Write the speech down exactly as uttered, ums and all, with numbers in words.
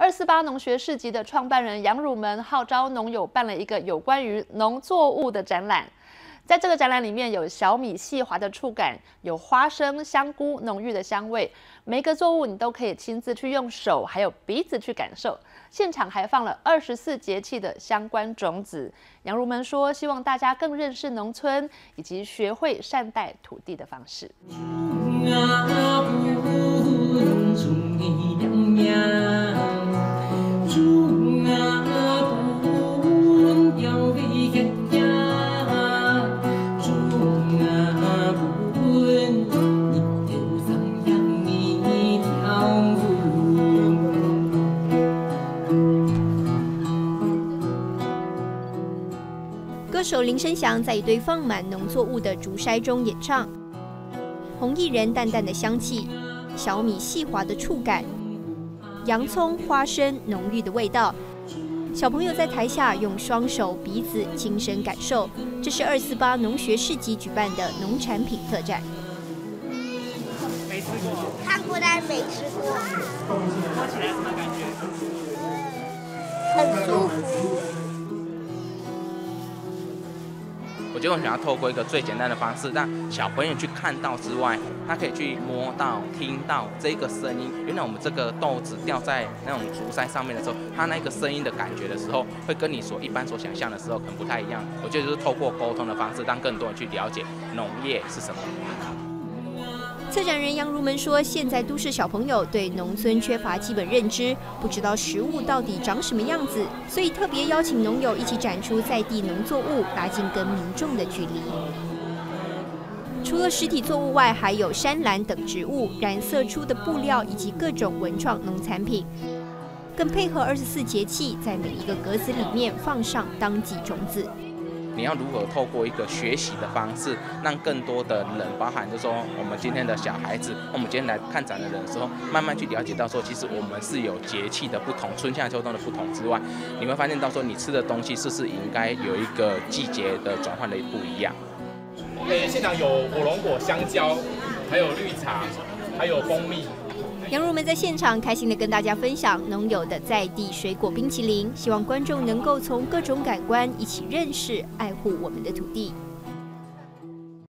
二四八农学市集的创办人杨汝门号召农友办了一个有关于农作物的展览。 在这个展览里面有小米细滑的触感，有花生、香菇浓郁的香味，每个作物你都可以亲自去用手还有鼻子去感受。现场还放了二十四节气的相关种子。杨汝门说，希望大家更认识农村，以及学会善待土地的方式。 歌手林生祥在一堆放满农作物的竹筛中演唱，红薏仁淡淡的香气，小米细滑的触感，洋葱、花生浓郁的味道。小朋友在台下用双手、鼻子亲身感受。这是二四八农学市集举办的农产品特展。 没吃过， 看过但是没吃过。 摸起来什么感觉？ 很舒服。 我觉得我想要透过一个最简单的方式，让小朋友去看到之外，他可以去摸到、听到这个声音。原来我们这个豆子掉在那种竹筛上面的时候，它那个声音的感觉的时候，会跟你所一般所想象的时候可能不太一样。我觉得就是透过沟通的方式，让更多人去了解农业是什么。 策展人杨汝门说，现在都市小朋友对农村缺乏基本认知，不知道食物到底长什么样子，所以特别邀请农友一起展出在地农作物，拉近跟民众的距离。除了实体作物外，还有山兰等植物、染色出的布料以及各种文创农产品，更配合二十四节气，在每一个格子里面放上当季种子。 你要如何透过一个学习的方式，让更多的人，包含就是说我们今天的小孩子，我们今天来看展的人的时候，慢慢去了解到说，其实我们是有节气的不同，春夏秋冬的不同之外，你会发现到说，你吃的东西是不是应该有一个季节的转换的不一样？ 诶，现场有火龙果、香蕉，还有绿茶，还有蜂蜜。 杨汝门在现场开心地跟大家分享农友的在地水果冰淇淋，希望观众能够从各种感官一起认识、爱护我们的土地。